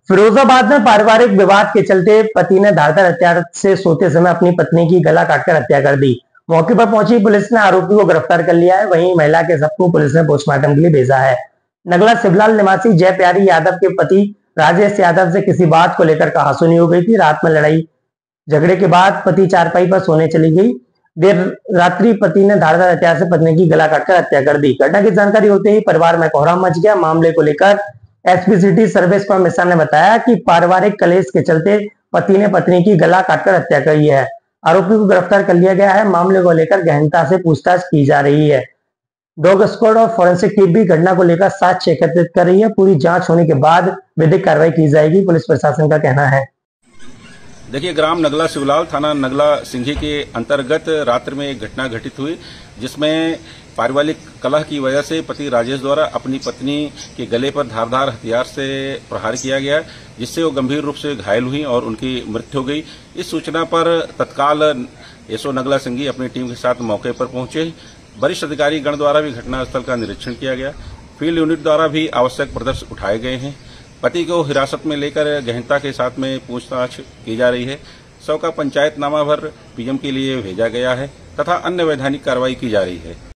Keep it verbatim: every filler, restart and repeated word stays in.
फिरोजाबाद में पारिवारिक विवाद के चलते पति ने धारदार हथियार से सोते समय अपनी पत्नी की गला काटकर हत्या कर दी। मौके पर पहुंची पुलिस ने आरोपी को गिरफ्तार कर लिया है। वहीं महिला के शव को पुलिस ने पोस्टमार्टम के लिए भेजा है। नगला शिवलाल निवासी जय प्यारी यादव के पति राजेश यादव से किसी बात को लेकर कहासुनी हो गई थी। रात में लड़ाई झगड़े के बाद पति चारपाई पर सोने चली गई। देर रात्रि पति ने धारदार हथियार से पत्नी की गला काटकर हत्या कर दी। घटना की जानकारी होते ही परिवार में कोहराम मच गया। मामले को लेकर एसपी सिटी सर्वेश कुमार मिश्रा ने बताया कि पारिवारिक कलेश के चलते पति ने पत्नी की गला काटकर हत्या की है। आरोपी को गिरफ्तार कर लिया गया है। मामले को लेकर गहनता से पूछताछ की जा रही है। डॉग स्क्वाड और फोरेंसिक टीम भी घटना को लेकर साक्ष्य एकत्रित कर रही है। पूरी जांच होने के बाद विधिक कार्रवाई की जाएगी, पुलिस प्रशासन का कहना है। देखिए, ग्राम नगला शिवलाल, थाना नगला सिंघी के अंतर्गत रात्रि में एक घटना घटित हुई, जिसमें पारिवारिक कलह की वजह से पति राजेश द्वारा अपनी पत्नी के गले पर धारदार हथियार से प्रहार किया गया, जिससे वो गंभीर रूप से घायल हुई और उनकी मृत्यु हो गई। इस सूचना पर तत्काल एसओ नगला सिंघी अपनी टीम के साथ मौके पर पहुंचे। वरिष्ठ अधिकारी गण द्वारा भी घटनास्थल का निरीक्षण किया गया। फील्ड यूनिट द्वारा भी आवश्यक प्रदर्श उठाए गए हैं। पति को हिरासत में लेकर गहनता के साथ में पूछताछ की जा रही है। शव का पंचायतनामा भर पीएम के लिए भेजा गया है तथा अन्य वैधानिक कार्रवाई की जा रही है।